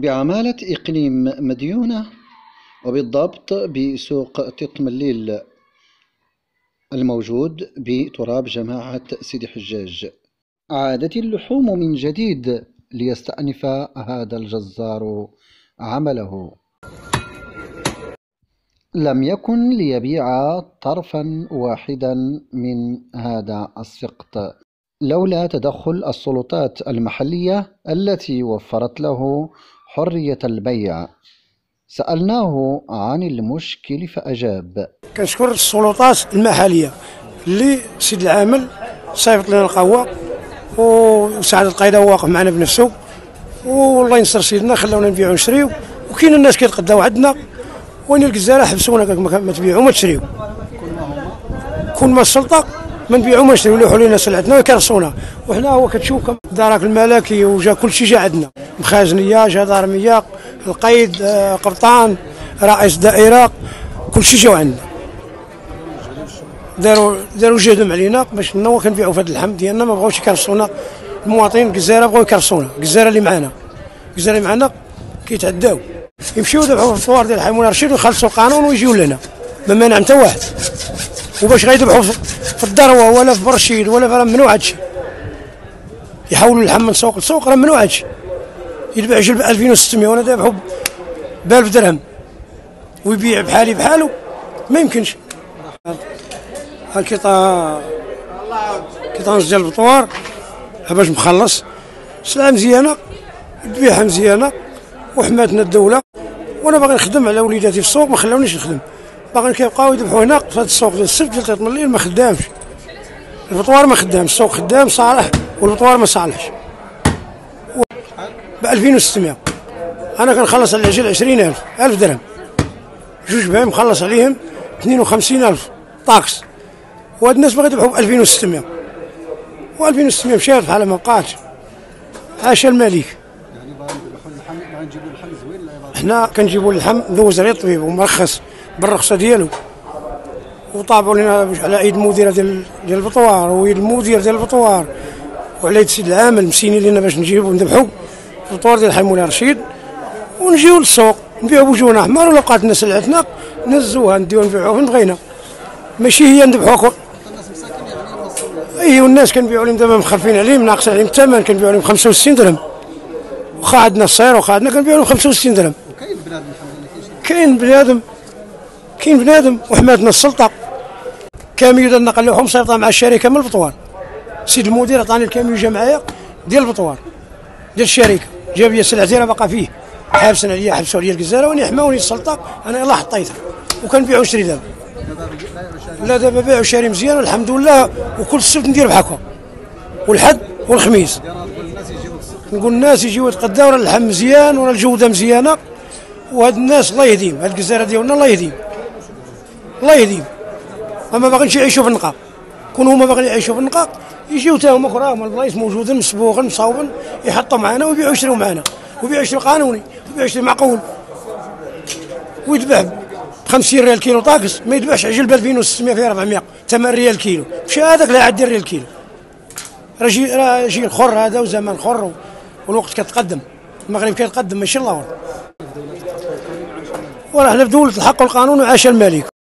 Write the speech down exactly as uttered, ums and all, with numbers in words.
بعمالة إقليم مديونة، وبالضبط بسوق تطمليل الموجود بتراب جماعة سيدي حجاج. عادت اللحوم من جديد ليستأنف هذا الجزار عمله. لم يكن ليبيع طرفا واحدا من هذا السقط لولا تدخل السلطات المحلية التي وفرت له حرية البيع. سألناه عن المشكل فأجاب: كنشكر السلطات المحلية اللي سيد العامل صيفط لنا القهوة، وسعد القايدة واقف معنا بنفسه، والله ينصر سيدنا خلونا نبيعو ونشريو. وكاين الناس كيتقداو عندنا، وين الجزارة حبسونا ما تبيعوا ما تشريو. كون ما السلطة ما نبيعوا ما نشريو، يلوحوا لنا سلعتنا ويكرسونا. وحنا هو كتشوف دارك الملكي وجا كلشي جا عندنا، مخازنية، جدارمية، القيد، قبطان، رئيس دائرة، كلشي جاو عندنا. داروا داروا جهدهم علينا باش حنا كنبيعوا في هذا اللحم ديالنا، ما بغاوش يكرسونا. المواطنين الجزائر بغاو يكرسونا، الجزائر اللي معانا الجزائر اللي معانا كيتعداو، يمشيو يذبحوا في الثوار ديال الحي رشيد ويخلصوا القانون ويجيو لنا، ما مانع حتى واحد. وباش غيذبحوا في الدروه ولا في برشيد ولا في، ممنوع هادشي. يحولوا اللحم من سوق لسوق، راه ممنوع هادشي. يذبح جلب ألفين وستمية وانا ذابحو ب ألف درهم ويبيع بحالي بحالو، ما يمكنش. هالكيطا كيطانس ديال البطوار باش مخلص سلعه مزيانه، تبيعها مزيانه، وحماتنا الدوله. وانا باغي نخدم على وليداتي في السوق، ما خلاونيش نخدم، باغي كيبقاو يذبحوا هنا في هذا السوق ديال السبت ديال تطمليل. ما خدامش البطوار، ما خدامش السوق، خدام صالح والبطوار ما صالحش. ب ألفين وستمية انا كنخلص على العجل عشرين ألف ألف درهم، جوج بهم مخلص عليهم اثنين وخمسين ألف طاكس، وهاد الناس باغي يذبحوا ب ألفين وستمية، و ألفين وستمية مشات بحال ما بقاتش. عاش الملك. يعني باغي نذبحوا اللحم، باغي نجيبوا اللحم زوين. حنا كنجيبوا اللحم ندوز عليه الطبيب ومرخص بالرخصه ديالو، وطابعوا لنا على ايد المديره ديال ديال البطوار ويد المدير ديال البطوار وعلى يد السيد العامل، مسينين لنا باش نجيبوا ونذبحوا في البطوار ديال الحي مولاي رشيد، ونجيو للسوق نبيعوا بوجوهنا احمر. ولا بقات لنا سلعتنا نهزوها نديو نبيعوها فين بغينا، ماشي هي نذبحوها. اي والناس كنبيعوا لهم دابا مخلفين عليهم، ناقصين عليهم الثمن، كنبيعوا لهم خمسة وستين درهم، واخا عندنا الصير واخا عندنا كنبيعوا لهم خمسة وستين درهم. وكاين بنادم كاين بنادم كاين بنادم وحماتنا السلطه. كاميو ديال النقل اللحوم صيفطها مع الشركه من البطوار. السيد المدير عطاني الكاميو جا معايا ديال البطوار ديال الشركه، جاب لي سلعتي راه باقا فيه، حابسين عليا، حبسوا عليا الجزاره وانا حماوني السلطه، انا يلاه حطيتها وكنبيع ونشري دابا. لا دابا بيع وشاري مزيان والحمد لله، وكل السبت ندير بحال والحد والخميس. نقول الناس يجيو يتقداو، راه اللحم مزيان وراه الجوده مزيانه، وهاد الناس الله يهديهم، هاد الجزيره ديالنا الله يهديهم الله يهديهم. ما باغينش يعيشوا في النقاق، كون هما باغيين يعيشوا في النقاق يجيو تا هما كراهم البلايص موجودين مسبوغين مصاوبين، يحطوا معنا ويبيعوا يشريو معنا، ويبيعوا يشريو قانوني، ويبيعوا يشريو معقول، ويذبح ب خمسين ريال كيلو طاكس، ما يذبحش عجل ب ألفين وستمية في أربعمية ثمانية ريال كيلو. مشى هذاك لا يعدي ريال كيلو. راه جي راه جيل خر هذا وزمان خر، والوقت كيتقدم، المغرب كيتقدم ماشي اللور. وراه حنا في دولة الحق والقانون وعاش الملك.